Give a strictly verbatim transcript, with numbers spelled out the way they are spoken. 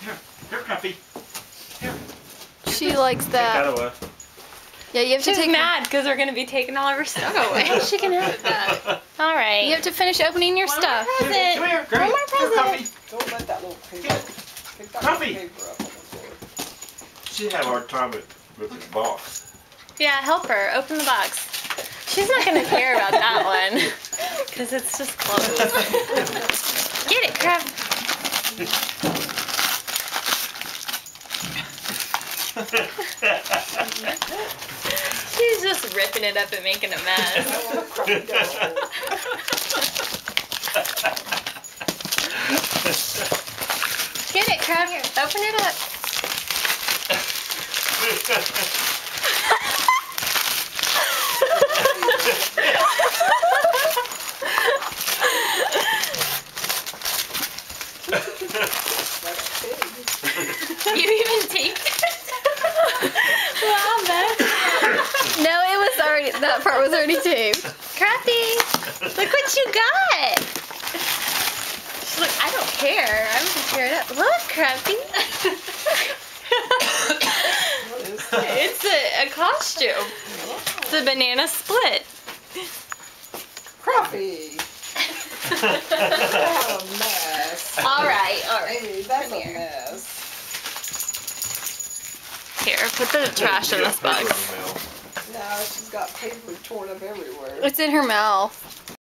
Here, here, Cruffy. Here. She likes Take that that. away. Yeah, you have to She's take. mad because we're going to be taking all of her stuff away. She can have that. All right. You have to finish opening your One stuff. more present. Come here, One Cruffy. more Here, present. Cruffy. Don't let that little paper, Here. pick that Cruffy. little paper up on the floor. She had a hard time with, with this box. Yeah, help her. Open the box. She's not going to care about that one because it's just closed. Get it, crap. She's just ripping it up and making a mess. I want a Cruffy doll. Get it, crap. Open it up. You even taped it? Wow, man. No, it was already. That part was already taped. Crappy, look what you got. She's like, I don't care. I'm gonna tear it up. Look, Crappy. What is that? It's a, a costume. It's a banana split. Cruffy! What a mess. All right, all right. Hey, that's Come a here. mess. Here, put the trash in this box. Now she's got paper torn up everywhere. It's in her mouth.